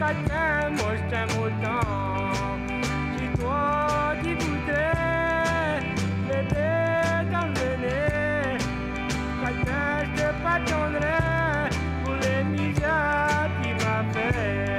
Chacun, moi je t'aime autant. Si toi tu voudrais m'aider t'emmener, chacun je te pardonnerai pour les misères qu'il m'a fait.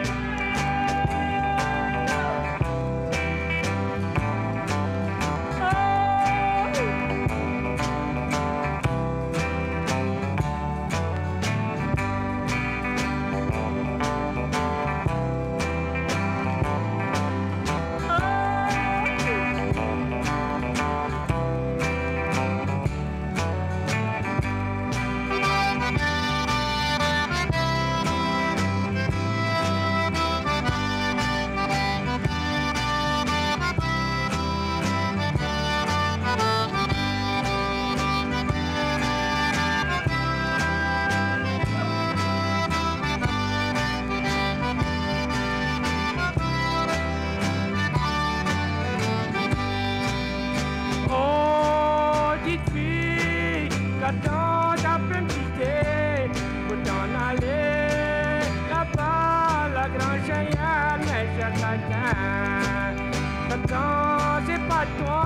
J'attends ta pleine pour t'en aller là-bas, la grande Cheyenne, mais j'ai quelqu'un. J'attends, c'est pas toi.